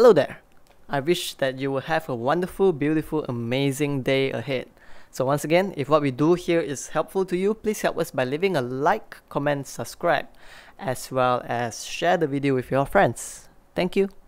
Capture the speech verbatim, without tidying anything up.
hello there. I wish that you will have a wonderful, beautiful, amazing day ahead. So once again, if what we do here is helpful to you, please help us by leaving a like, comment, subscribe, as well as share the video with your friends. Thank you.